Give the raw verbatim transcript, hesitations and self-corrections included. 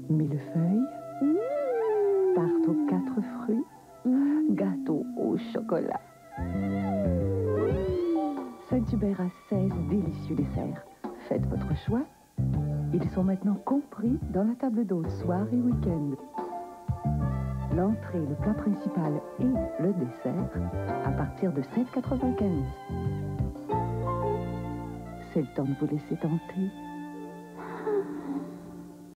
millefeuille, Mmh. tarte aux quatre fruits, Mmh. gâteau au chocolat. Saint-Hubert a seize délicieux desserts. Faites votre choix. Ils sont maintenant compris dans la table d'hôte soir et week-end. L'entrée, le plat principal et le dessert à partir de sept quatre-vingt-quinze. C'est le temps de vous laisser tenter.